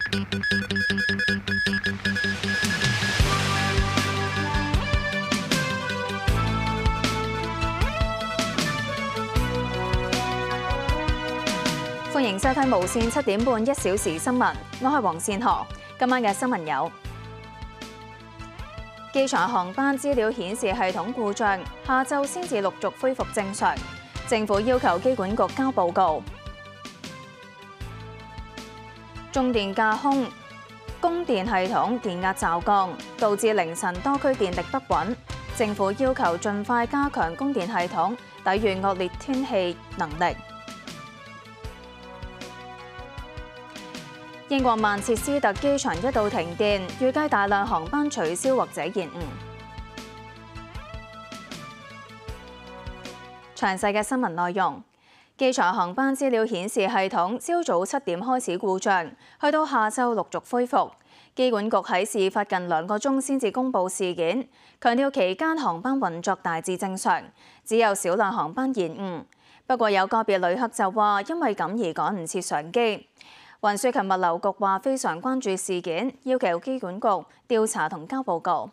歡迎收睇無線7點半1小時新聞，我係黃善河。今晚嘅新聞有：機場航班資料顯示系統故障，下晝先至陸續恢復正常。政府要求機管局交報告。中電架空，供電系統電壓驟降，導致凌晨多區電力不穩。政府要求盡快加強供電系統，抵禦惡劣天氣能力。英國曼徹斯特機場一度停電，預計大量航班取消或者延誤。詳細嘅新聞內容，機場航班資料顯示系統朝早7點開始故障，去到下晝陸續恢復。機管局喺事發近2個鐘先至公佈事件，強調期間航班運作大致正常，只有少量航班延誤。不過有個別旅客就話因為咁而趕唔切上機。運輸及物流局話非常關注事件，要求機管局調查同交報告。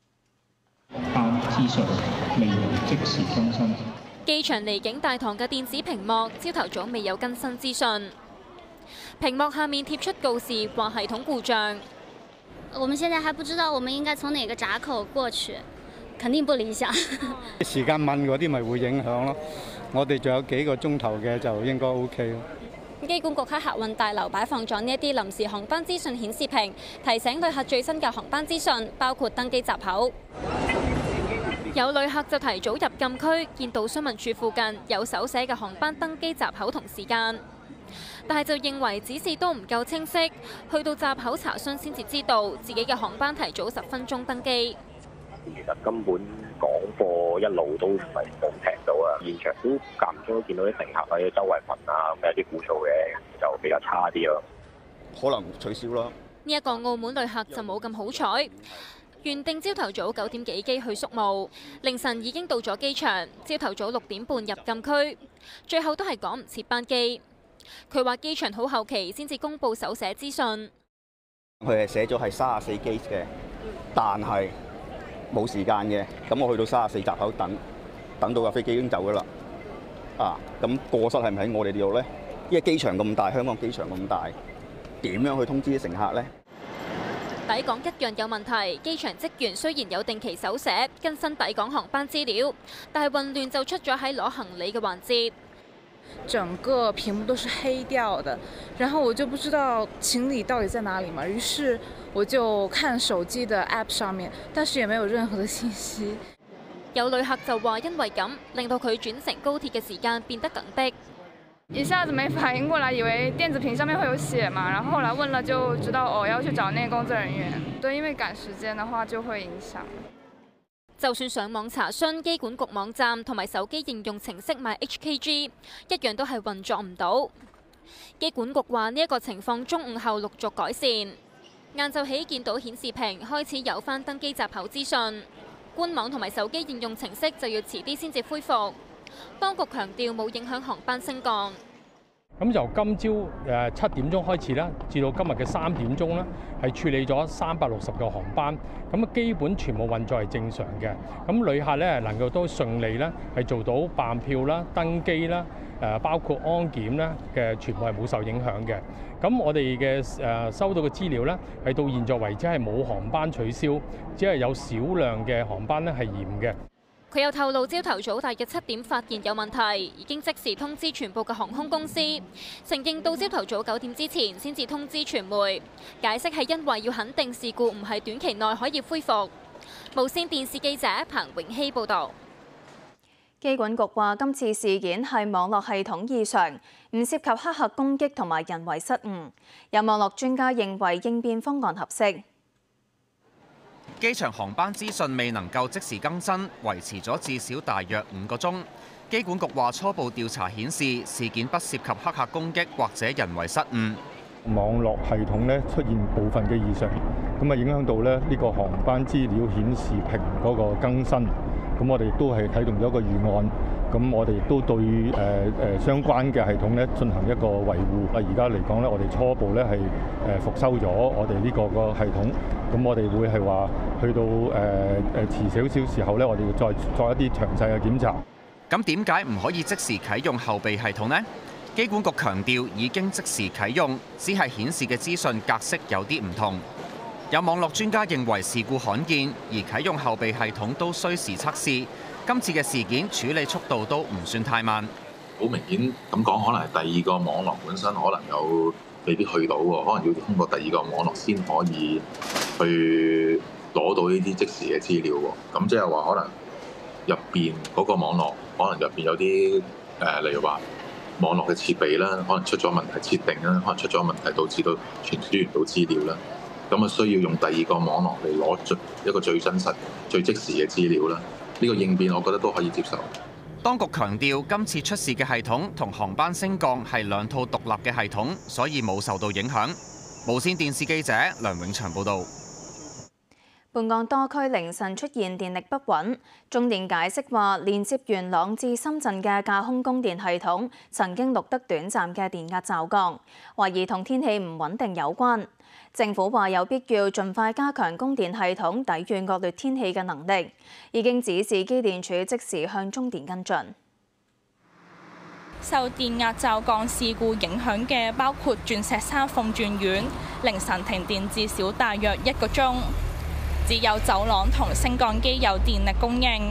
資訊未能即時更新。 機場離境大堂嘅電子屏幕朝頭早未有更新資訊，屏幕下面貼出告示話系統故障。 我們現在還不知道我們應該從哪個閘口過去，肯定不理想。 時間問嗰啲咪會影響咯，我哋仲有幾個鐘頭嘅就應該 OK 咯。 機管局喺客運大樓擺放咗呢一啲臨時航班資訊顯示屏，提醒旅客最新嘅航班資訊，包括登機閘口。有旅客就提早入禁區，見到詢問處附近有手寫嘅航班登機閘口同時間，但係就認為指示都唔夠清晰，去到閘口查詢先至知道自己嘅航班提早10分鐘登機。 其實根本廣播一路都唔係冇聽到啊！現場都間唔中見到啲乘客喺周圍問啊，咁有啲故障嘅就比較差啲咯。 可能取消啦。 呢一個澳門旅客就冇咁好彩，原定朝頭早9點幾機去宿務，凌晨已經到咗機場，朝頭早6點半入禁區，最後都係趕唔切班機。佢話機場好後期先至公佈手寫資訊。 佢係寫咗係34機嘅，但係冇時間嘅，咁我去到34閘口等到架飛機已經走咗啦。咁過失係咪喺我哋呢度呢？因為機場咁大，香港機場咁大，點樣去通知啲乘客呢？ 抵港一樣有問題，機場職員雖然有定期手寫更新抵港航班資料，但係混亂就出咗喺攞行李嘅環節。 整個屏幕都是黑掉的，然後我就不知道行李到底在哪裡嘛，於是我就看手機的 app 上面，但是也沒有任何的信息。 有旅客就話因為咁，令到佢轉乘高鐵嘅時間變得更迫。 一下子沒反應過來，以為電子屏上面會有寫嘛，然後後來問了就知道要去找那個工作人員。對，因為趕時間的話就會影響。 就算上網查詢機管局網站同埋手機應用程式 MyHKG， 一樣都係運作唔到。機管局話呢一個情況中午後陸續改善，晏晝起見到顯示屏開始有返登機閘口資訊，官網同埋手機應用程式就要遲啲先至恢復。當局強調冇影響航班升降。 咁由今朝7點鐘開始啦，至到今日嘅3點鐘啦，係處理咗360個航班，咁基本全部運作係正常嘅。咁旅客咧能夠都順利咧係做到辦票啦、登機啦，包括安檢啦嘅全部係冇受影響嘅。咁我哋嘅收到嘅資料咧係到現在為止係冇航班取消，只係有少量嘅航班咧係延嘅。 佢又透露，朝頭早大約7點發現有問題，已經即時通知全部嘅航空公司，承認到朝頭早9點之前先至通知傳媒，解釋係因為要肯定事故唔係短期內可以恢復。無線電視記者彭永熙報導。 機管局話今次事件係網絡系統異常，唔涉及黑客攻擊同埋人為失誤。有網絡專家認為應變方案合適。 機場航班資訊未能夠即時更新，維持咗至少大約5個鐘。機管局話初步調查顯示事件不涉及黑客攻擊或者人為失誤。 網絡系統咧出現部分嘅異常，咁啊影響到咧呢個航班資料顯示屏嗰個更新。咁我哋都係啟動咗一個預案， 咁我哋亦都對相關嘅系統咧進行一個維護。而家嚟講咧，我哋初步咧係復修咗我哋呢個系統。咁我哋會係話去到遲少少時候咧，我哋要再作一啲詳細嘅檢查。 咁點解唔可以即時啟用後備系統呢？機管局強調已經即時啟用，只係顯示嘅資訊格式有啲唔同。有網絡專家認為事故罕見，而啟用後備系統都需時測試。今次嘅事件處理速度都唔算太慢。 好明顯咁講，可能係第二個網絡本身可能有未必去到喎，可能要通過第二個網絡先可以去攞到呢啲即時嘅資料喎。咁即係話可能入邊嗰個網絡，可能入邊有啲例如話網絡嘅設備啦，可能出咗問題設定啦，可能出咗問題導致到傳輸唔到資料啦。咁啊需要用第二個網絡嚟攞一個最真實、最即時嘅資料啦。呢個應變我覺得都可以接受。 當局強調，今次出事嘅系統同航班升降係兩套獨立嘅系統，所以冇受到影響。無線電視記者梁永祥報導。 本港多區凌晨出現電力不穩，中電解釋話，連接元朗至深圳嘅架空供電系統曾經錄得短暫嘅電壓驟降，懷疑同天氣唔穩定有關。政府話有必要盡快加強供電系統抵禦惡劣天氣嘅能力，已經指示機電署即時向中電跟進。 受電壓驟降事故影響嘅包括鑽石山鳳鑽苑，凌晨停電至少大約1個鐘，只有走廊同升降機有電力供應。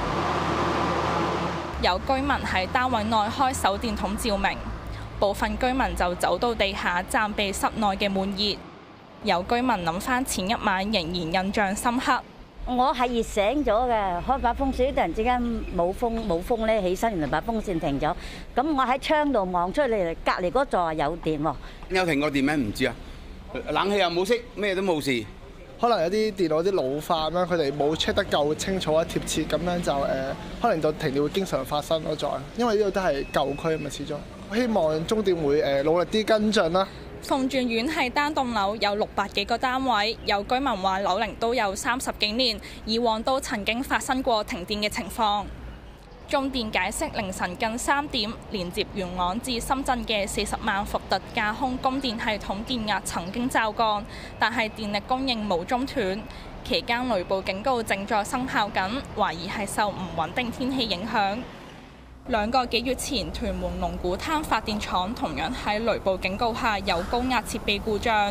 有居民喺單位內開手電筒照明，部分居民就走到地下暫避室內嘅悶熱。有居民諗翻前一晚仍然印象深刻。 我係熱醒咗嘅，開把風扇，突然之間冇風咧，起身原來把風扇停咗。咁我喺窗度望出嚟，隔離嗰座有電喎。 有停過電咩？唔知啊。冷氣又冇熄，咩都冇事。 可能有啲電腦啲老化啦，佢哋冇 check 得夠清楚啊貼切，咁樣就可能就停電會經常發生咯。再因為呢度都係舊區啊嘛，始終希望中電會努力啲跟進啦。 鳳鑽苑係單棟樓，有600幾個單位，有居民話樓齡都有30幾年，以往都曾經發生過停電嘅情況。中電解釋凌晨近3點，連接元朗至深圳嘅40萬伏特架空供電系統電壓曾經驟降，但係電力供應冇中斷。期間雷暴警告正在生效緊，懷疑係受唔穩定天氣影響。2個幾月前，屯門龍鼓灘發電廠同樣喺雷暴警告下有高壓設備故障。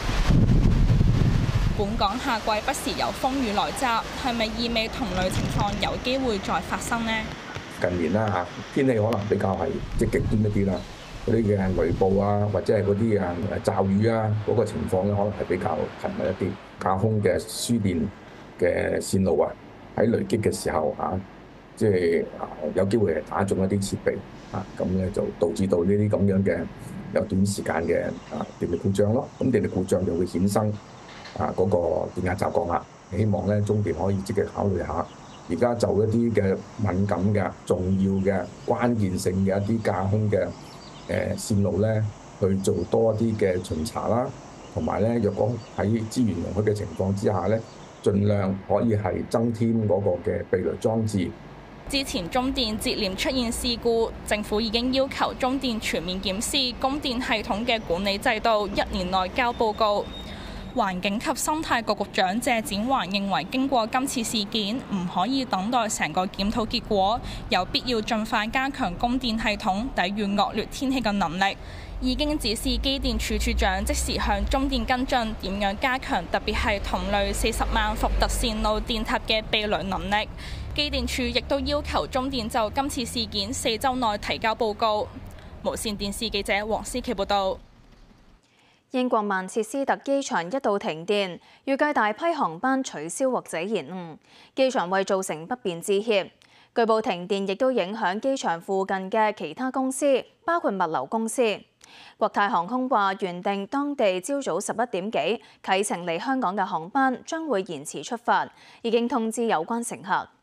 本港夏季不時有風雨來襲，係咪意味同類情況有機會再發生呢？ 近年啦嚇，天氣可能比較係即極端一啲啦，嗰啲嘅雷暴啊，或者係嗰啲驟雨啊，嗰個情況咧可能係比較頻密一啲。架空嘅輸電嘅線路啊，喺雷擊嘅時候嚇，即係有機會係打中一啲設備啊，咁咧就導致到呢啲咁樣嘅有短時間嘅電力故障咯。咁電力故障就會衍生嗰個電壓驟降啦。希望咧中電可以積極考慮下，而家就一啲嘅敏感嘅、重要嘅、關鍵性嘅一啲架空嘅線路咧，去做多啲嘅巡查啦，同埋咧，若果喺資源容許嘅情況之下咧，盡量可以係增添嗰個嘅避雷裝置。 之前中電接連出現事故，政府已經要求中電全面檢視供電系統嘅管理制度，1年內交報告。環境及生態局局長謝展寰認為，經過今次事件，唔可以等待成個檢討結果，有必要盡快加強供電系統抵禦惡劣天氣嘅能力。已經指示機電處處長即時向中電跟進點樣加強，特別係同類40萬伏特線路電塔嘅避雷能力。機電處亦都要求中電就今次事件4週內提交報告。無線電視記者黃思琪報導。 英國曼徹斯特機場一度停電，預計大批航班取消或者延誤。機場為造成不便致歉。據報停電亦都影響機場附近嘅其他公司，包括物流公司。國泰航空話，原定當地朝早11點幾啟程嚟香港嘅航班將會延遲出發，已經通知有關乘客。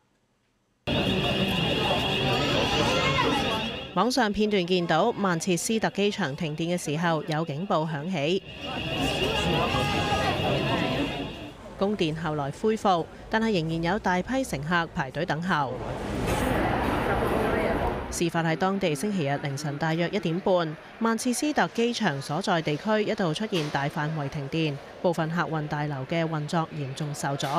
網上片段見到曼徹斯特機場停電嘅時候，有警報響起。供電後來恢復，但係仍然有大批乘客排隊等候。 事發喺當地星期日凌晨大約1點半，曼徹斯特機場所在地區一度出現大範圍停電，部分客運大樓嘅運作嚴重受阻。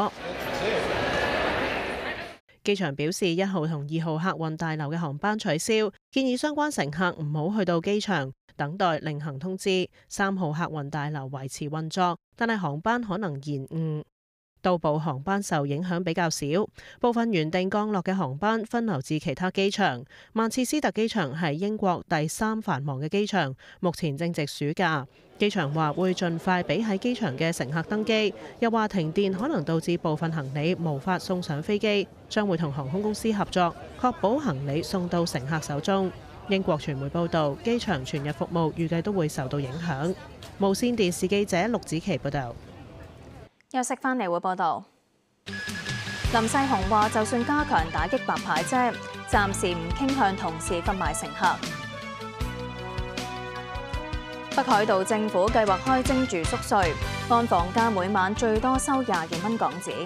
機場表示1號同2號客運大樓嘅航班取消，建議相關乘客唔好去到機場，等待另行通知。3號客運大樓維持運作，但係航班可能延誤。到埗航班受影響比較少，部分原定降落嘅航班分流至其他機場。曼徹斯特機場係英國第3繁忙嘅機場，目前正值暑假。機場話會盡快俾喺機場嘅乘客登機，又話停電可能導致部分行李無法送上飛機，將會同航空公司合作，確保行李送到乘客手中。英國傳媒報導，機場全日服務預計都會受到影響。無線電視記者陸子琪報導。 休息返嚟會報道，林世雄話：就算加強打擊白牌車，暫時唔傾向同時罰埋乘客。北海道政府計劃開徵住宿稅，按房價每晚最多收22蚊港紙。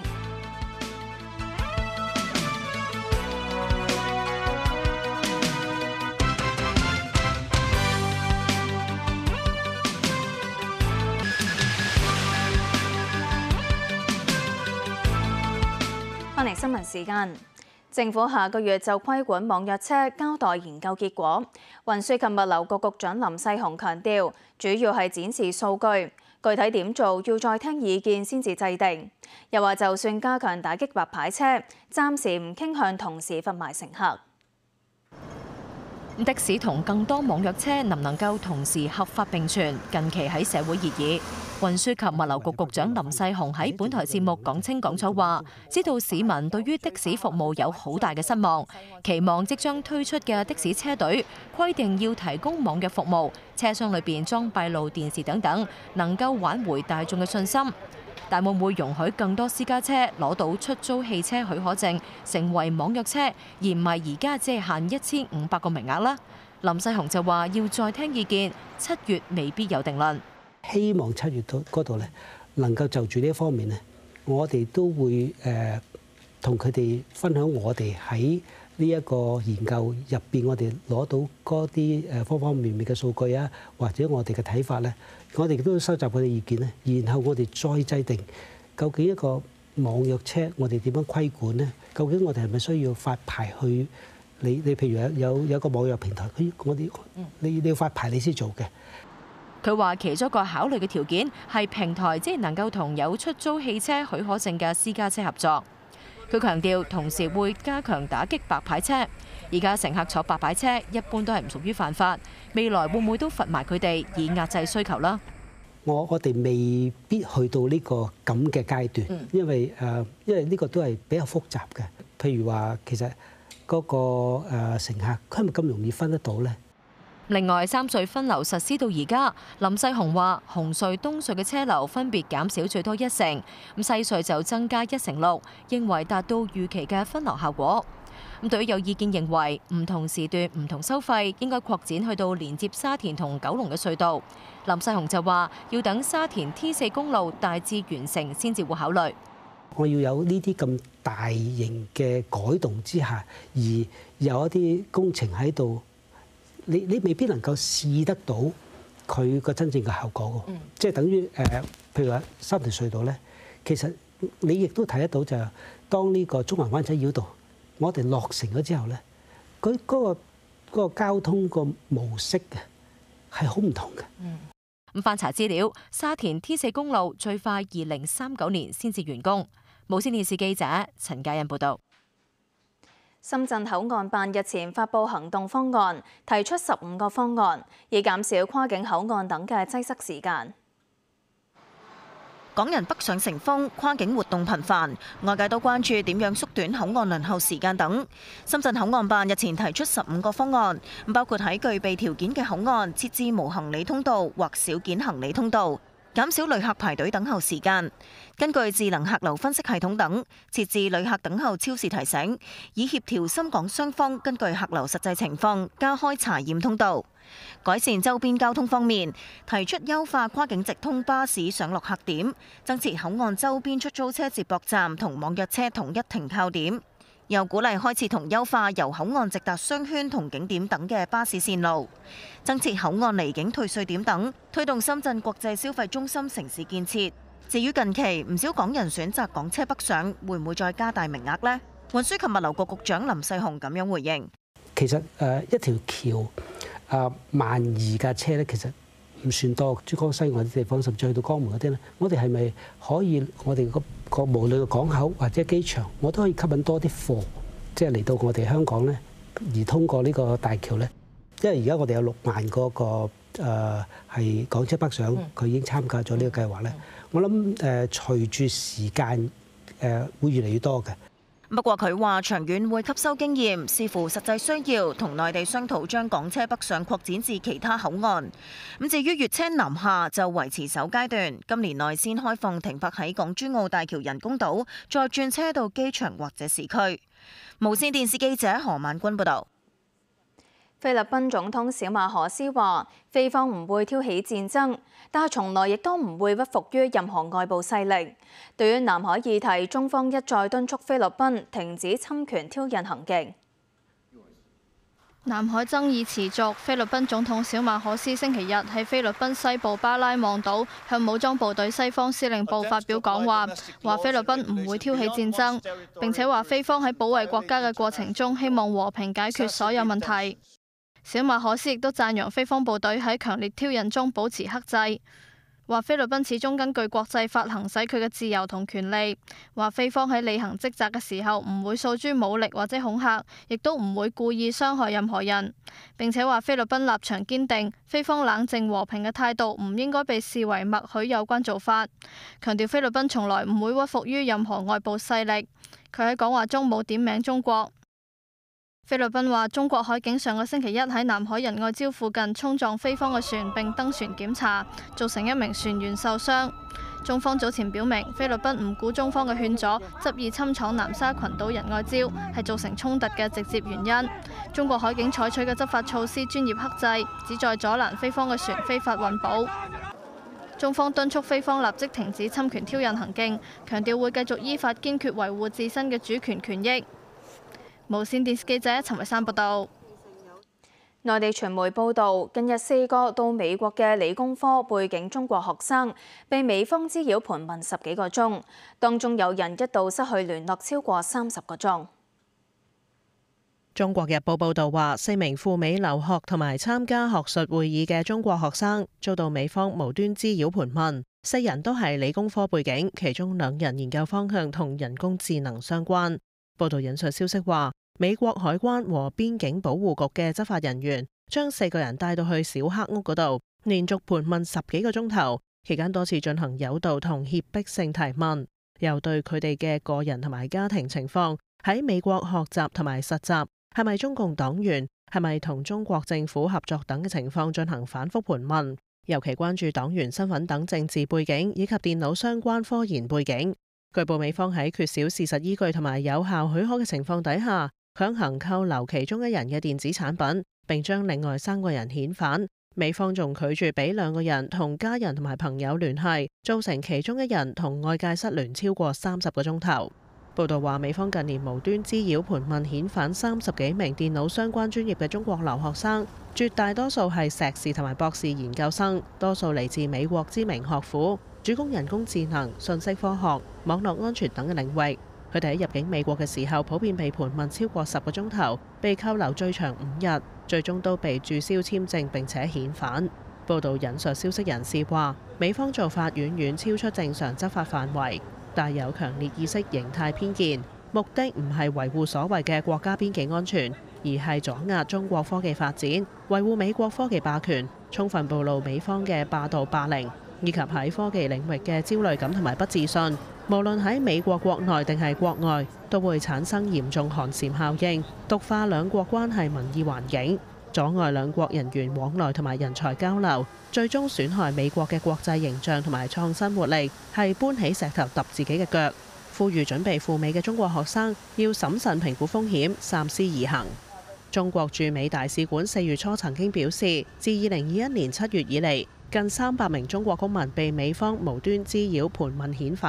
翻嚟新聞時間，政府下個月就規管網約車交代研究結果。運輸及物流局局長林世雄強調，主要係展示數據，具體點做要再聽意見先至制定。又話就算加強打擊白牌車，暫時唔傾向同時罰埋乘客。 的士同更多網約車能唔能夠同時合法並存，近期喺社會熱議。運輸及物流局局長林世雄喺本台節目講清講楚話，知道市民對於的士服務有好大嘅失望，期望即將推出嘅的士車隊規定要提供網約服務，車廂裏邊裝閉路電視等等，能夠挽回大眾嘅信心。但會唔會容許更多私家車攞到出租汽車許可證，成為網約車，而唔係而家只係限1500個名額呢？林世雄就話要再聽意見，7月未必有定論。 希望7月嗰度咧，能夠就住呢一方面咧，我哋都會同佢哋分享我哋喺呢一個研究入邊，我哋攞到嗰啲方方面面嘅數據啊，或者我哋嘅睇法咧，我哋都收集佢哋意見咧，然後我哋再制定究竟一個網約車我哋點樣規管咧？究竟我哋係咪需要發牌去？你譬如有個網約平台，你要發牌你先做嘅。 佢話其中一個考慮嘅條件係平台即係能夠同有出租汽車許可證嘅私家車合作。佢強調同時會加強打擊白牌車。而家乘客坐白牌車一般都係唔屬於犯法，未來會唔會都罰埋佢哋以壓制需求啦？ 我哋未必去到呢個咁嘅階段，因為呢個都係比較複雜嘅。譬如話，其實嗰個乘客佢係咪咁容易分得到呢？ 另外，3隧分流實施到而家，林世雄話紅隧、東隧嘅車流分別減少最多1成，咁西隧就增加1.6%，認為達到預期嘅分流效果。咁對於有意見認為唔同時段唔同收費，應該擴展去到連接沙田同九龍嘅隧道，林世雄就話要等沙田 T4 公路大致完成先至會考慮。 我要有呢啲咁大型嘅改動之下，而有一啲工程喺度。你未必能夠試得到佢個真正嘅效果喎，即係等於譬如話沙田隧道咧，其實你亦都睇得到就係當呢個中環灣仔繞道，我哋落成咗之後咧，佢嗰個交通個模式嘅係好唔同嘅。 咁翻查資料，沙田 T4 公路最快2039年先至完工。無線電視記者陳嘉欣報導。 深圳口岸辦日前發布行動方案，提出15個方案，以減少跨境口岸等嘅擠塞時間。 港人北上成風，跨境活動頻繁，外界都關注點樣縮短口岸輪候時間等。深圳口岸辦日前提出15個方案，包括喺具備條件嘅口岸設置無行李通道或少件行李通道，減少旅客排隊等候時間。根據智能客流分析系統等，設置旅客等候超時提醒，以協調深港雙方根據客流實際情況加開查驗通道。改善周邊交通方面，提出優化跨境直通巴士上落客點，增設口岸周邊出租車接駁站同網約車統一停靠點。 又鼓勵開設同優化由口岸直達商圈同景點等嘅巴士線路，增設口岸離境退稅點等，推動深圳國際消費中心城市建設。至於近期唔少港人選擇港車北上，會唔會再加大名額呢？運輸及物流局局長林世雄咁樣回應： 其實一條橋12000架車咧，其實唔算多。珠江西岸啲地方，甚至去到江門嗰啲咧，我哋係咪可以我哋個無論個港口或者機場，我都可以吸引多啲貨，即係嚟到我哋香港咧，而通過呢個大橋咧？因為而家我哋有6萬嗰個係港車北上，佢已經參加咗呢個計劃咧。我諗隨住時間會越嚟越多嘅。 不過佢話長遠會吸收經驗，視乎實際需要，同內地商討將港車北上擴展至其他口岸。咁至於粵車南下就維持首階段，今年內先開放停泊喺港珠澳大橋人工島，再轉車到機場或者市區。無線電視記者何萬君報導。 菲律賓總統小馬可斯話：菲方唔會挑起戰爭，但係從來亦都唔會屈服於任何外部勢力。對於南海議題，中方一再敦促菲律賓停止侵權挑釁行徑。 南海爭議持續，菲律賓總統小馬可斯星期日喺菲律賓西部巴拉望島向武裝部隊西方司令部發表講話，話菲律賓唔會挑起戰爭，並且話菲方喺保衛國家嘅過程中，希望和平解決所有問題。小馬可斯亦都讚揚菲方部隊喺強烈挑釁中保持克制，話菲律賓始終根據國際法行使佢嘅自由同權利，話菲方喺履行職責嘅時候唔會訴諸武力或者恐嚇，亦都唔會故意傷害任何人。並且話菲律賓立場堅定，菲方冷靜和平嘅態度唔應該被視為默許有關做法，強調菲律賓從來唔會屈服於任何外部勢力。佢喺講話中冇點名中國。菲律賓話中國海警上個星期一喺南海仁愛礁附近衝撞菲方嘅船並登船檢查，造成1名船員受傷。中方早前表明，菲律賓唔顧中方嘅勸阻，執意侵闖南沙群島仁愛礁，係造成衝突嘅直接原因。中國海警採取嘅執法措施專業克制，旨在阻攔菲方嘅船非法運補。中方敦促菲方立即停止侵權挑釁行徑，強調會繼續依法堅決維護自身嘅主權權益。無線電視記者陳慧珊報道。 內地傳媒報導，近日4個到美國嘅理工科背景中國學生被美方滋擾盤問10幾個鐘，當中有人一度失去聯絡超過30個鐘。 中國日報報導話，4名赴美留學同埋參加學術會議嘅中國學生遭到美方無端滋擾盤問，4人都係理工科背景，其中2人研究方向同人工智能相關。報道引述消息話，美國海關和邊境保護局嘅執法人員將4個人帶到去小黑屋嗰度，連續盤問10幾個鐘頭，期間多次進行誘導同脅迫性提問，又對佢哋嘅個人同埋家庭情況、喺美國學習同埋實習、係咪中共黨員、係咪同中國政府合作等嘅情況進行反覆盤問，尤其關注黨員身份等政治背景以及電腦相關科研背景。據報美方喺缺少事實依據同埋有效許可嘅情況底下，強行扣留其中1人嘅電子產品，並將另外3個人遣返。美方仲拒絕俾2個人同家人同埋朋友聯繫，造成其中1人同外界失聯超過30個鐘頭。報道話，美方近年無端滋擾盤問遣返30幾名電腦相關專業嘅中國留學生，絕大多數係碩士同埋博士研究生，多數嚟自美國知名學府，主攻人工智能、信息科學、網絡安全等嘅領域。佢哋喺入境美國嘅時候，普遍被盤問超過10個鐘頭，被扣留最長5日，最終都被註銷簽證並且遣返。報道引述消息人士話，美方做法遠遠超出正常執法範圍，帶有強烈意識形態偏見，目的唔係維護所謂嘅國家邊境安全，而係阻壓中國科技發展，維護美國科技霸權，充分暴露美方嘅霸道霸凌，以及喺科技領域嘅焦慮感同埋不自信，無論喺美國國內定係國外，都會產生嚴重寒蟬效應，毒化兩國關係民意環境，阻礙兩國人員往來同埋人才交流，最終損害美國嘅國際形象同埋創新活力，係搬起石頭揼自己嘅腳。呼籲準備赴美嘅中國學生要審慎評估風險，三思而行。中國駐美大使館4月初曾經表示，自2021年7月以嚟，近300名中國公民被美方無端滋擾盤問遣返，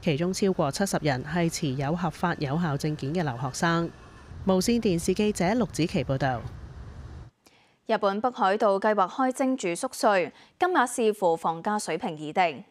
其中超過70人係持有合法有效證件嘅留學生。無線電視記者陸子琪報導。 日本北海道計劃開徵住宿稅，金額視乎房價水平而定。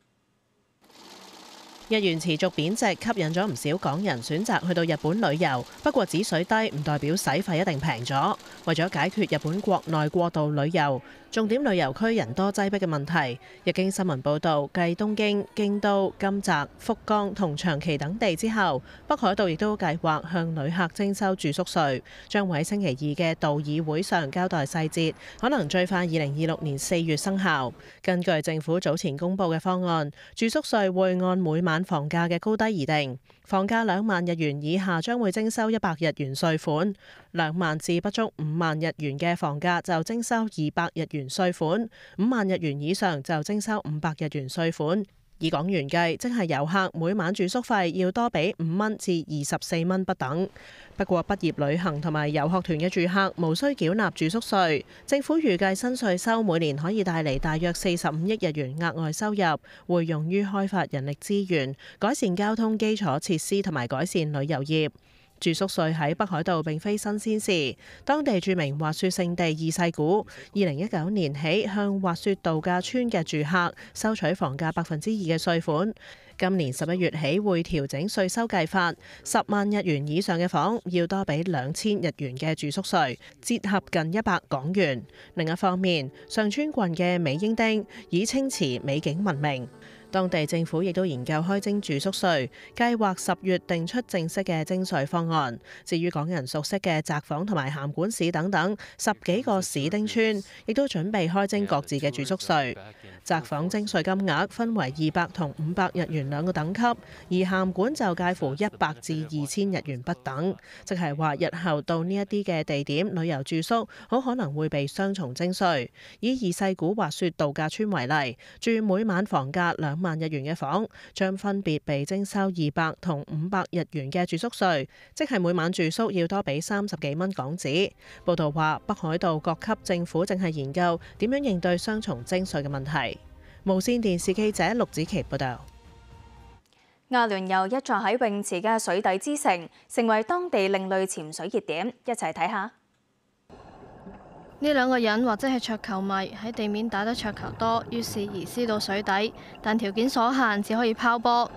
日元持續貶值，吸引咗唔少港人選擇去到日本旅遊。不過指水低唔代表使費一定平咗。為咗解決日本國內過度旅遊、重點旅遊區人多擠迫嘅問題，日經新聞報導，繼東京、京都、金澤、福岡同長崎等地之後，北海道亦都計劃向旅客徵收住宿稅，將會喺星期2嘅道議會上交代細節，可能最快2026年4月生效。根據政府早前公布嘅方案，住宿稅會按每晚房價嘅高低而定，房價2萬日元以下將會徵收100日元稅款，2萬至不足5萬日元嘅房價就徵收200日元稅款，5萬日元以上就徵收500日元稅款。以港元計，即係遊客每晚住宿費要多俾5蚊至24蚊不等。不過畢業旅行同埋遊學團嘅住客無需繳納住宿稅。政府預計新稅收每年可以帶嚟大約45億日元額外收入，會用於開發人力資源、改善交通基礎設施同埋改善旅遊業。住宿稅喺北海道並非新鮮事，當地著名滑雪勝地二世谷2019年起向滑雪度假村嘅住客收取房價2%嘅稅款。今年11月起會調整稅收計法，10萬日元以上嘅房要多俾2000日元嘅住宿稅，折合近100港元。另一方面，上川郡嘅美英町以清池美景聞名。當地政府亦都研究開徵住宿稅，計劃10月定出正式嘅徵稅方案。至於港人熟悉嘅札幌同埋函館市等等10幾個市町村，亦都準備開徵各自嘅住宿稅。札幌徵稅金額分為200同500日元2個等級，而函館就介乎100至2000日元不等。即係話日後到呢一啲嘅地點旅遊住宿，好可能會被雙重徵稅。以二世谷滑雪度假村為例，住每晚房價2萬日元嘅房，將分別被徵收200同500日元嘅住宿稅，即係每晚住宿要多俾30幾蚊港紙。報道話，北海道各級政府正係研究點樣應對雙重徵稅嘅問題。無線電視記者陸子琪報道。 阿聯酋一座喺泳池嘅水底之城，成為當地另類潛水熱點，一齊睇下。 呢2個人或者係桌球迷，喺地面打得桌球多，於是移師到水底，但條件所限，只可以拋波。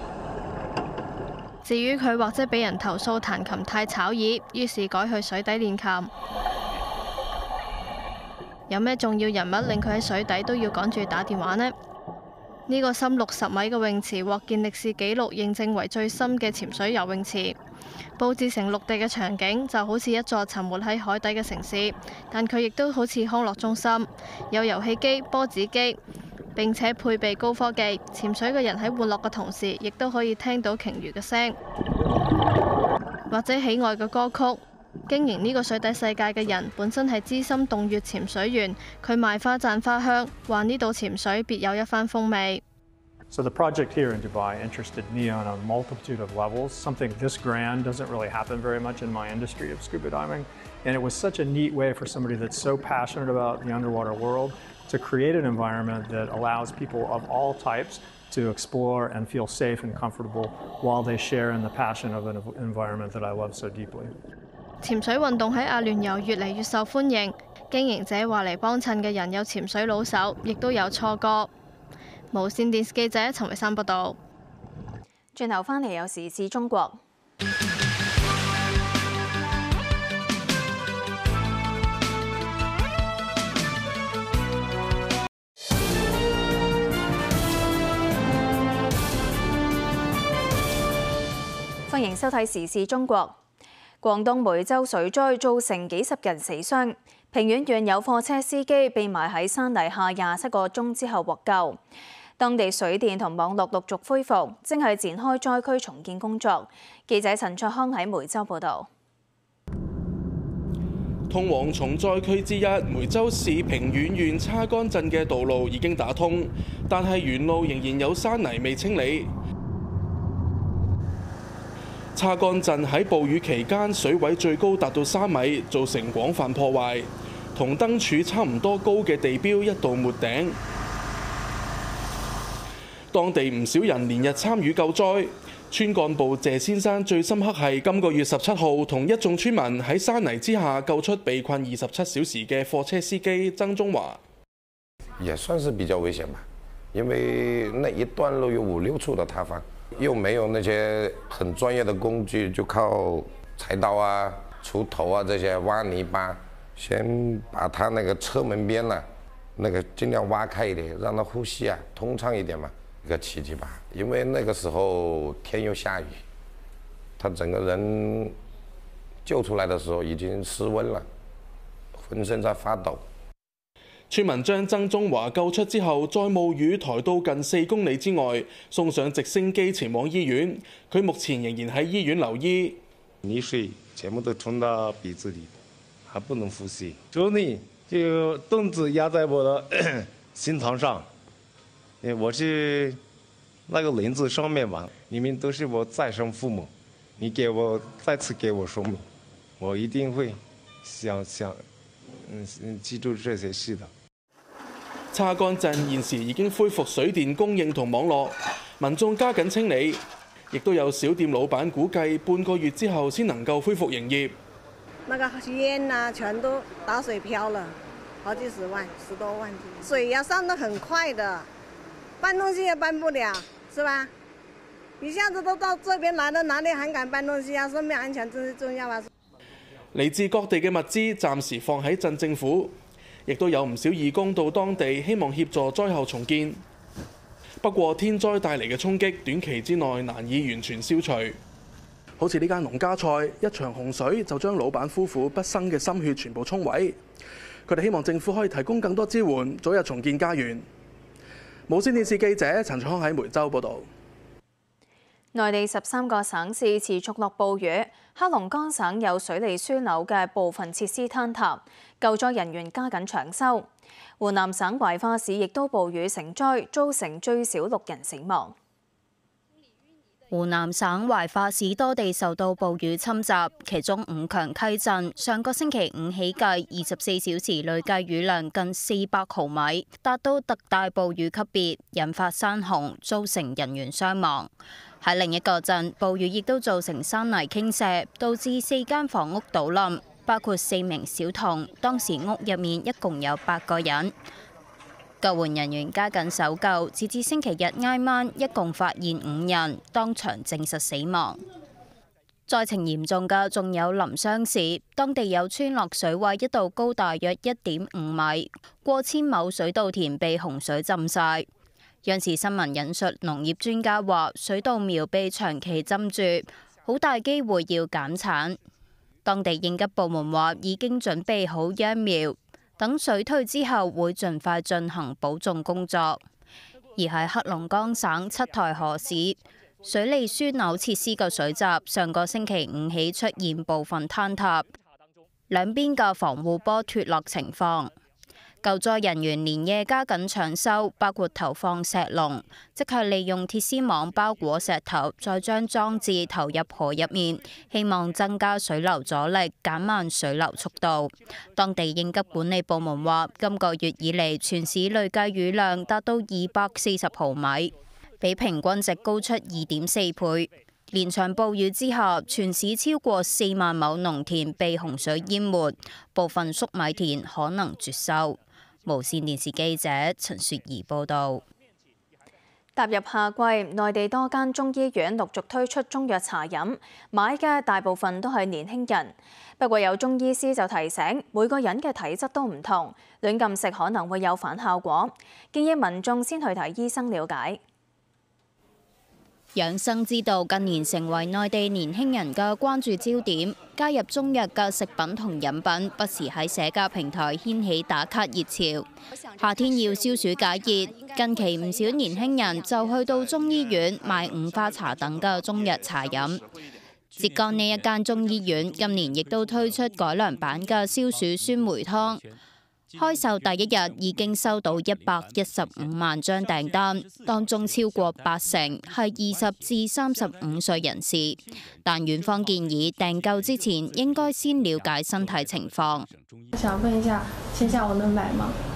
至於佢或者俾人投訴彈琴太吵耳，於是改去水底練琴。有咩重要人物令佢喺水底都要趕住打電話呢？呢個深60米嘅泳池獲健力士紀錄認證為最深嘅潛水游泳池。佈置成陸地嘅場景就好似一座沉沒喺海底嘅城市，但佢亦都好似康樂中心，有遊戲機、波子機，並且配備高科技。潛水嘅人喺玩樂嘅同時，亦都可以聽到鯨魚嘅聲，或者喜愛嘅歌曲。經營呢個水底世界嘅人本身係資深洞穴潛水員，佢賣花讚花香，話呢度潛水別有一番風味。 So the project here in Dubai interested me on a multitude of levels. Something this grand doesn't really happen very much in my industry of scuba diving. And it was such a neat way for somebody that's so passionate about the underwater world to create an environment that allows people of all types to explore and feel safe and comfortable while they share in the passion of an environment that I love so deeply. 潛水運動喺阿聯酋越嚟越受歡迎，經營者話嚟幫襯嘅人有潛水老手，亦都有初哥。無線電視記者陳慧珊報道。 轉頭返嚟有時事中國。歡迎收睇時事中國。廣東梅州水災造成幾十人死傷，平遠縣有貨車司機被埋喺山泥下27個鐘之後獲救。當地水電同網絡陸續恢復，正係展開災區重建工作。記者陳卓康喺梅州報導。 通往重災區之一梅州市平遠縣叉杆鎮嘅道路已經打通，但係沿路仍然有山泥未清理。叉杆鎮喺暴雨期間水位最高達到3米，造成廣泛破壞，同燈柱差唔多高嘅地標一度沒頂。 當地唔少人連日參與救災。村幹部謝先生最深刻係今個月17號同一眾村民喺山泥之下救出被困27小時嘅貨車司機曾中華。 也算是比較危險吧，因為那一段路有5、6處的塌方，又沒有那些很專業的工具，就靠柴刀啊、鋤頭啊這些挖泥巴，先把他那個車門邊啦，那個盡量挖開一點，讓他呼吸啊通暢一點嘛。一個奇蹟吧，因為那個時候天又下雨，他整個人救出來的時候已經失溫了，渾身在發抖。 村民將曾中華救出之後，再冒雨抬到近4公里之外，送上直升機前往醫院。佢目前仍然喺醫院留醫。 泥水全部都衝到鼻子裡，還不能呼吸。手裡就凳子壓在我的心臟上。我是那個輪子上面嘛，你們都是我再生父母，你再次給我說明，我一定會記住這些事的。 叉桿鎮現時已經恢復水電供應同網絡，民眾加緊清理，亦都有小店老闆估計半個月之後先能夠恢復營業。 那個煙啊，全都打水漂了，好幾十萬，10多萬，水要上得很快的。搬東西也搬不了，是吧？一下子都到這邊來了，哪裡還敢搬東西啊？生命安全真是重要啊！ 嚟自各地嘅物資暫時放喺鎮政府，亦都有唔少義工到當地希望協助災後重建。不過天災帶嚟嘅衝擊，短期之內難以完全消除。好似呢間農家菜，一場洪水就將老闆夫婦畢生嘅心血全部沖毀。佢哋希望政府可以提供更多支援，早日重建家園。無線電視記者陳昌喺梅州報導。 內地13個省市持續落暴雨，黑龍江省有水利樞紐嘅部分設施坍塌，救災人員加緊搶修。湖南省懷化市亦都暴雨成災，造成最少6人死亡。 湖南省懷化市多地受到暴雨侵襲，其中五強溪鎮上個星期五起計24小時累計雨量近400毫米，達到特大暴雨級別，引發山洪，造成人員傷亡。喺另一個鎮，暴雨亦都造成山泥傾瀉，導致4間房屋倒冧，包括4名小童，當時屋入面一共有8個人。救援人員加緊搜救，截至星期日挨晚，一共發現5人，當場證實死亡。災情嚴重嘅仲有臨湘市，當地有村落水位一度高大約1.5米，過千畝水稻田被洪水浸晒。央視新聞引述農業專家話，水稻苗被長期浸住，好大機會要減產。當地應急部門話已經準備好秧苗，等水退之後會盡快進行保種工作。而喺黑龍江省七台河市，水利樞紐設施嘅水閘上個星期五起出現部分坍塌，兩邊嘅防護波脫落情況。救災人員連夜加緊搶修，包括投放石籠，即係利用鐵絲網包裹石頭，再將裝置投入河入面，希望增加水流阻力，減慢水流速度。當地應急管理部門話，今個月以嚟全市累計雨量達到240毫米，比平均值高出2.4倍。連場暴雨之下，全市超過4萬畝農田被洪水淹沒，部分粟米田可能絕收。無線電視記者陳雪兒報導。 踏入夏季，內地多間中醫院陸續推出中藥茶飲，買嘅大部分都係年輕人。不過有中醫師就提醒，每個人嘅體質都唔同，亂咁食可能會有反效果，建議民眾先去睇醫生了解。 養生之道近年成為內地年輕人嘅關注焦點，加入中藥嘅食品同飲品不時喺社交平台掀起打卡熱潮。夏天要消暑解熱，近期唔少年輕人就去到中醫院買五花茶等嘅中藥茶飲。浙江呢一間中醫院今年亦都推出改良版嘅消暑酸梅湯。開售第一日已經收到115萬張訂單，當中超過80%係20至35歲人士。但院方建議訂購之前應該先了解身體情況。 想問一下，線下我能買嗎？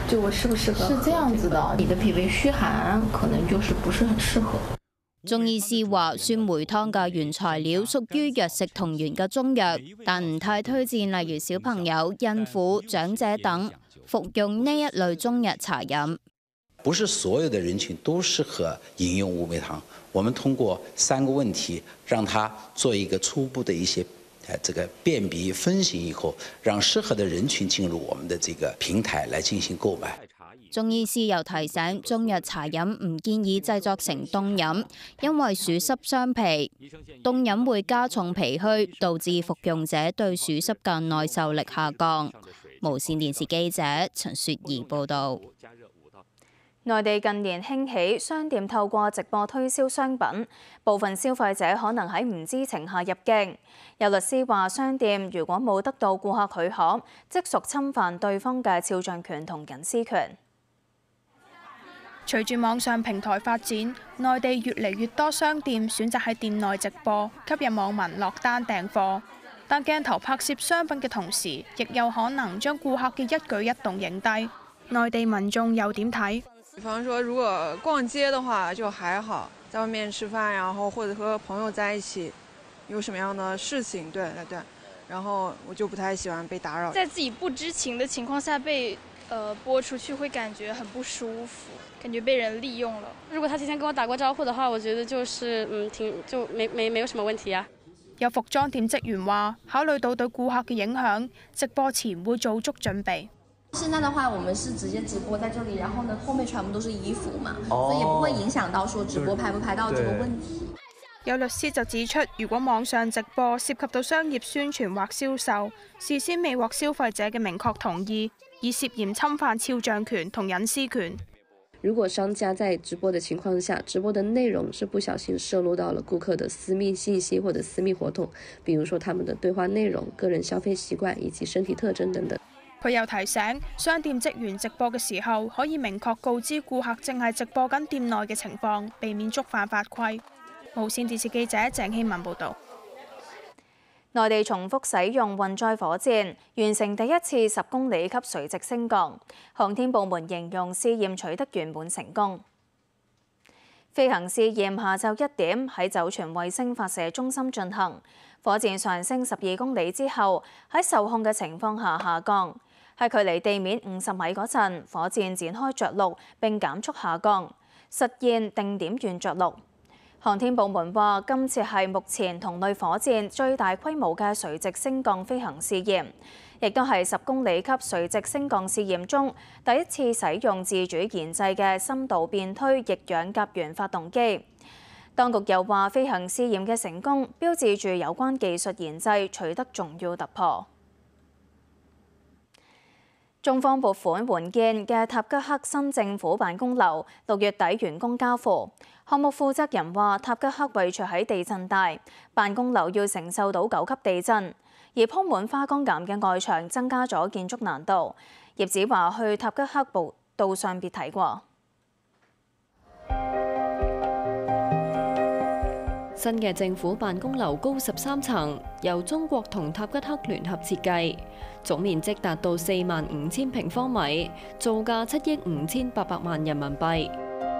就我適不適合？是這樣子的，你的脾胃虛寒可能就是不是很適合。 中醫師話，酸梅湯嘅原材料屬於藥食同源嘅中藥，但唔太推薦例如小朋友、孕婦、長者等服用呢一類中藥茶飲。 不是所有的人群都適合飲用烏梅湯。我們通過3個問題，讓它做一個初步的一些這個辨別分析以後，讓適合的人群進入我們的這個平台來進行購買。 中醫師又提醒，中藥茶飲唔建議製作成凍飲，因為暑濕傷脾，凍飲會加重脾虛，導致服用者對暑濕嘅耐受力下降。無線電視記者陳雪兒報導。 內地近年興起商店透過直播推銷商品，部分消費者可能喺唔知情下入境。有律師話，商店如果冇得到顧客許可，即屬侵犯對方嘅肖像權同隱私權。 隨住網上平台發展，內地越嚟越多商店選擇喺店內直播，吸引網民落單訂貨。但鏡頭拍攝商品嘅同時，亦有可能將顧客嘅一舉一動影低。內地民眾又點睇？ 比方說，如果逛街的話就還好，在外面吃飯，然後或者和朋友在一起，有什麼樣的事情，對，然後我就不太喜歡被打擾。 在自己不知情的情況下被播出去，會感覺很不舒服，感覺被人利用了。如果他提前跟我打過招呼的話，我覺得就是就沒有什麼問題啊。 有服裝店職員話，考慮到對顧客嘅影響，直播前會做足準備。 現在的話，我們是直接直播在這裡，然後呢，後面全部都是衣服嘛，所以也不會影響到說直播拍不拍到這個問題。 有律師就指出，如果網上直播涉及到商業宣傳或銷售，事先未獲消費者嘅明確同意，以涉嫌侵犯肖像權同隱私權。 如果商家在直播的情況下，直播的內容是不小心泄露到了顧客的私密信息或者私密活動，比如說他們的對話內容、個人消費習慣以及身體特徵等等。 佢又提醒，商店職員直播嘅時候，可以明確告知顧客正係直播緊店內嘅情況，避免觸犯法規。無線電視記者鄭希文報導。 內地重複使用運載火箭，完成第一次10公里級垂直升降。航天部門形容試驗取得圓滿成功。飛行試驗下晝1點喺酒泉衛星發射中心進行。火箭上升12公里之後，喺受控嘅情況下下降。喺距離地面50米嗰陣，火箭展開着陸並減速下降，實現定點軟着陸。航天部門話，今次係目前同類火箭最大規模嘅垂直升降飛行試驗，亦都係10公里級垂直升降試驗中第一次使用自主研製嘅深度變推液氧甲烷發動機。當局又話，飛行試驗嘅成功標誌住有關技術研製取得重要突破。中方撥款援建嘅塔吉克新政府辦公樓6月底完工交付。項目負責人話，塔吉克位處喺地震帶，辦公樓要承受到9級地震，而鋪滿花崗岩嘅外牆增加咗建築難度。葉子華去塔吉克步道上別睇過。 新嘅政府辦公樓高13層，由中國同塔吉克聯合設計，總面積達到45000平方米，造價7億5800萬人民幣。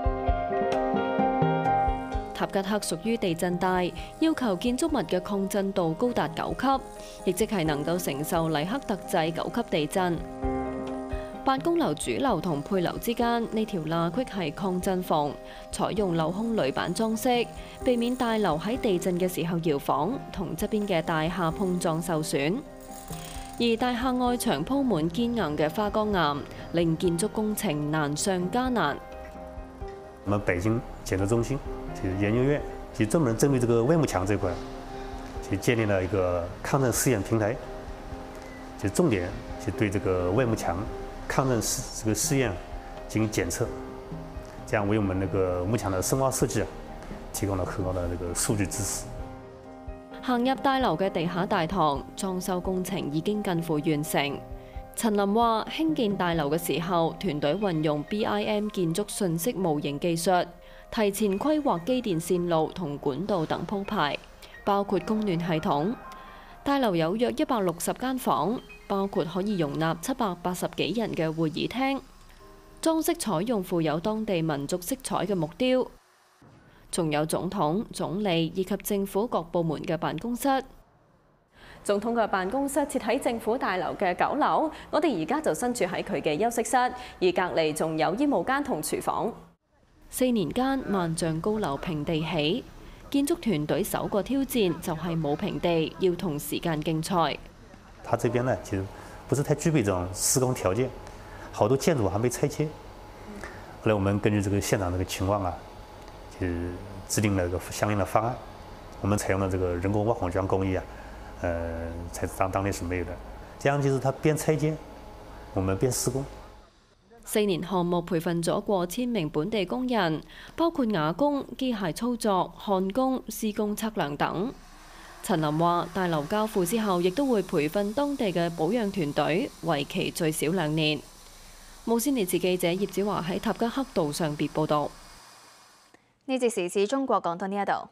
塔吉克屬於地震帶，要求建築物嘅抗震度高達9級，亦即係能夠承受黎克特制9級地震。辦公樓主樓同配樓之間呢條罅隙係抗震縫，採用鏤空鋁板裝飾，避免大樓喺地震嘅時候搖晃，同側邊嘅大廈碰撞受損。而大廈外牆鋪滿堅硬嘅花崗岩，令建築工程難上加難。 我們北京建築中心其實研究院其實專門針對這個外幕牆這塊，其實建立了一個抗震試驗平台，其實重點其實對這個外幕牆抗震這個試驗進行檢測，這樣為我們那個幕牆的深挖設計提供了很高的這個數據支持。 行入大樓嘅地下大堂，裝修工程已經近乎完成。陳林話：興建大樓嘅時候，團隊運用 BIM 建築信息模型技術，提前規劃機電線路同管道等鋪排，包括供暖系統。大樓有約160間房，包括可以容納780幾人嘅會議廳。 裝飾採用富有當地民族色彩嘅木雕，仲有總統、總理以及政府各部門嘅辦公室。總統嘅辦公室設喺政府大樓嘅9樓，我哋而家就身處喺佢嘅休息室，而隔離仲有醫務間同廚房。4年間，萬丈高樓平地起，建築團隊首個挑戰就係冇平地，要同時間競賽。 他這邊呢，其實不是太具備這種施工條件，好多建築還沒拆遷。後來我們根據這個現場這個情況啊，就制定了一個相應的方案。我們採用了這個人工挖孔漿工藝啊，當年是沒有的。這樣就是他邊拆遷，我們邊施工。 4年項目培訓咗過千名本地工人，包括瓦工、機械操作、焊工、施工測量等。陳林話：大樓交付之後，亦都會培訓當地嘅保養團隊，為期最少2年。無線電視記者葉子華喺塔吉克道上別報導。 呢節時事中國講到呢一度。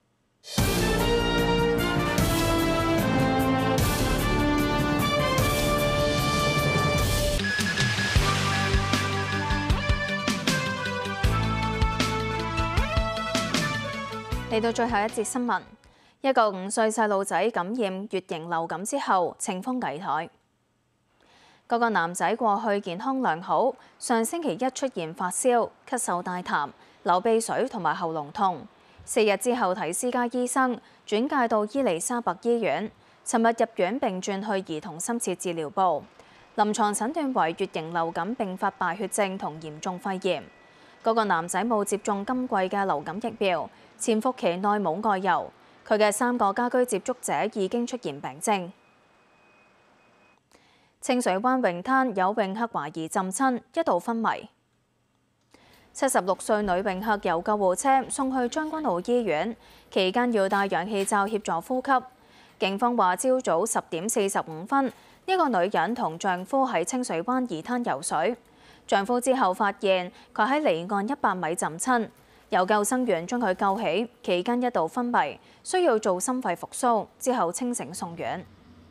嚟到最後一節新聞，一個5歲細路仔感染乙型流感之後，情況危殆。嗰個男仔過去健康良好，上星期一出現發燒、咳嗽大痰、流鼻水同埋喉嚨痛。4日之後睇私家醫生，轉介到伊利沙伯醫院。尋日入院並轉去兒童深切治療部，臨床診斷為乙型流感併發敗血症同嚴重肺炎。嗰個男仔冇接種今季嘅流感疫苗，潛伏期內冇外遊。佢嘅3個家居接觸者已經出現病徵。清水灣泳灘有泳客懷疑浸親，一度昏迷。76歲女泳客由救護車送去將軍澳醫院，期間要戴氧氣罩協助呼吸。警方話，朝早10點45分，呢個女人同丈夫喺清水灣二灘游水。丈夫之後發現佢喺離岸100米浸親，有救生員將佢救起，期間一度昏迷，需要做心肺復甦，之後清醒送院。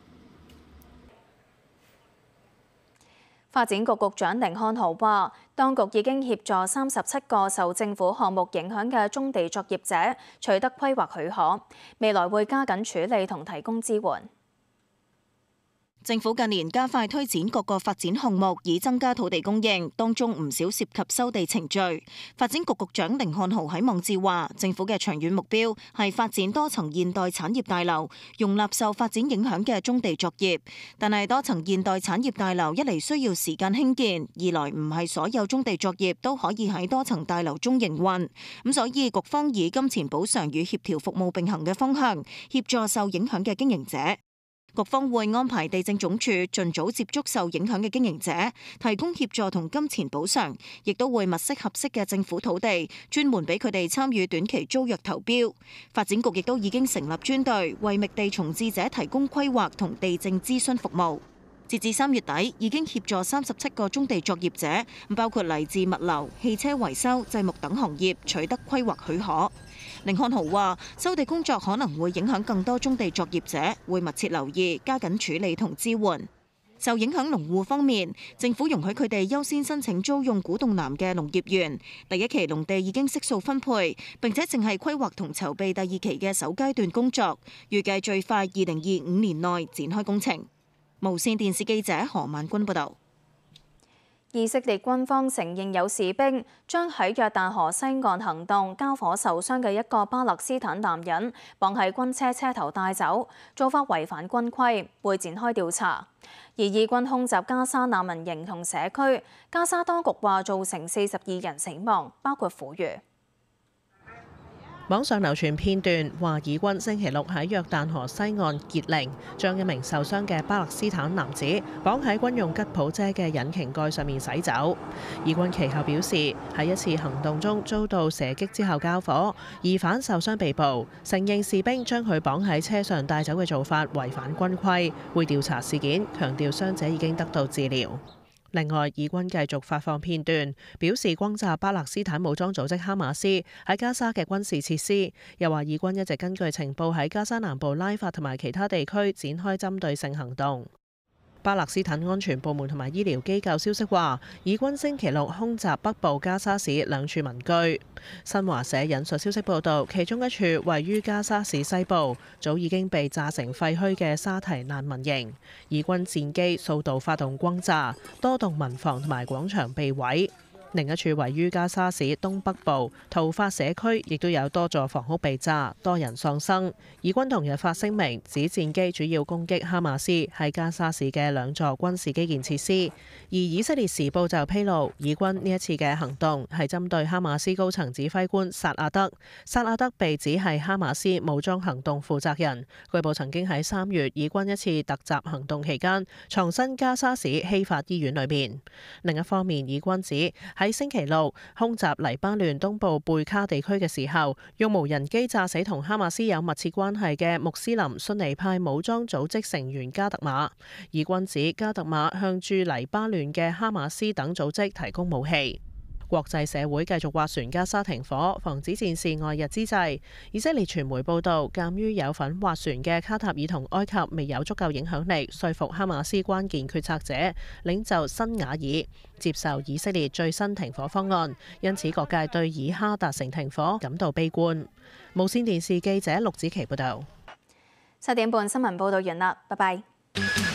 發展局局長甯漢豪話，當局已經協助37個受政府項目影響嘅棕地作業者取得規劃許可，未來會加緊處理同提供支援。 政府近年加快推展各個發展項目，以增加土地供應，當中唔少涉及收地程序。發展局局長甯漢豪喺網誌話，政府嘅長遠目標係發展多層現代產業大樓，容納受發展影響嘅棕地作業。但係多層現代產業大樓一嚟需要時間興建，二來唔係所有棕地作業都可以喺多層大樓中營運。咁所以局方以金錢補償與協調服務並行嘅方向，協助受影響嘅經營者。局方會安排地政總署盡早接觸受影響嘅經營者，提供協助同金錢補償，亦都會物色合適嘅政府土地，專門俾佢哋參與短期租約投標。發展局亦都已經成立專隊，為覓地重置者提供規劃同地政諮詢服務。截至3月底，已經協助37個棕地作業者，包括嚟自物流、汽車維修、製木等行業，取得規劃許可。甯漢豪話：收地工作可能會影響更多棕地作業者，會密切留意，加緊處理同支援。受影響農戶方面，政府容許佢哋優先申請租用古洞南嘅農業園，第1期農地已經悉數分配，並且正係規劃同籌備第2期嘅首階段工作，預計最快2025年內展開工程。無線電視記者何萬君報導。 以色列軍方承認有士兵將喺約旦河西岸行動交火受傷嘅一個巴勒斯坦男人綁喺軍車車頭帶走，做法違反軍規，會展開調查。而以軍空襲加沙難民營同社區，加沙當局話造成42人死亡，包括婦孺。 網上流傳片段話，以軍星期六喺約旦河西岸傑寧將一名受傷嘅巴勒斯坦男子綁喺軍用吉普車嘅引擎蓋上面駛走。以軍其後表示，喺一次行動中遭到射擊之後交火，疑犯受傷被捕，承認士兵將佢綁喺車上帶走嘅做法違反軍規，會調查事件，強調傷者已經得到治療。另外，以軍繼續發放片段，表示轟炸巴勒斯坦武裝組織哈馬斯喺加沙嘅軍事設施，又話以軍一直根據情報喺加沙南部拉法同埋其他地區展開針對性行動。 巴勒斯坦安全部門同埋醫療機構消息話，以軍星期六空襲北部加沙市兩處民居。新華社引述消息報導，其中一處位於加沙市西部，早已經被炸成廢墟嘅沙提難民營，以軍戰機數度發動轟炸，多棟民房同埋廣場被毀。另一處位於加沙市東北部圖法社區，亦都有多座房屋被炸，多人喪生。以軍同日發聲明，指戰機主要攻擊哈馬斯喺加沙市嘅兩座軍事基建設施。而以色列時報就披露，以軍呢一次嘅行動係針對哈馬斯高層指揮官薩阿德。薩阿德被指係哈馬斯武裝行動負責人，據報曾經喺3月以軍一次突襲行動期間藏身加沙市希法醫院裏面。另一方面，以軍指喺星期六空襲黎巴嫩東部貝卡地區嘅時候，用無人機炸死同哈馬斯有密切關係嘅穆斯林遜尼派武裝組織成員加特馬。以軍指加特馬向駐黎巴嫩嘅哈馬斯等組織提供武器。國際社會繼續斡旋加沙停火，防止戰事外溢之際，以色列傳媒報道，鑑於有份斡旋嘅卡塔爾同埃及未有足夠影響力說服哈馬斯關鍵決策者領袖辛瓦爾接受以色列最新停火方案，因此各界對以哈達成停火感到悲觀。無線電視記者陸子琪報道。 7點半新聞報道完啦，拜拜。